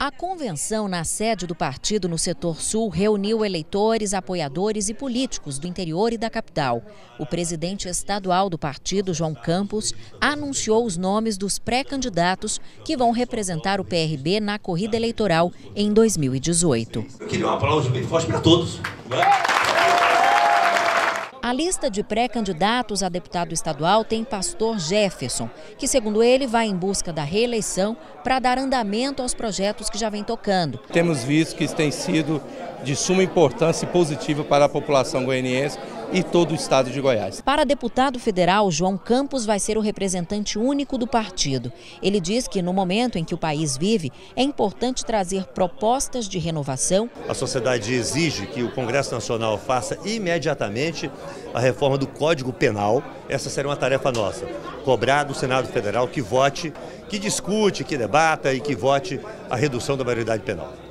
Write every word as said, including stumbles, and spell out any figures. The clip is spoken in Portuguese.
A convenção na sede do partido no setor sul reuniu eleitores, apoiadores e políticos do interior e da capital. O presidente estadual do partido, João Campos, anunciou os nomes dos pré-candidatos que vão representar o P R B na corrida eleitoral em dois mil e dezoito. Eu queria um aplauso bem forte para todos. A lista de pré-candidatos a deputado estadual tem Pastor Jefferson, que, segundo ele, vai em busca da reeleição para dar andamento aos projetos que já vem tocando. Temos visto que isso tem sido de suma importância e positiva para a população goianiense e todo o estado de Goiás. Para deputado federal, João Campos vai ser o representante único do partido. Ele diz que, no momento em que o país vive, é importante trazer propostas de renovação. A sociedade exige que o Congresso Nacional faça imediatamente a reforma do Código Penal. Essa será uma tarefa nossa. Cobrar do Senado Federal que vote, que discute, que debata e que vote a redução da maioridade penal.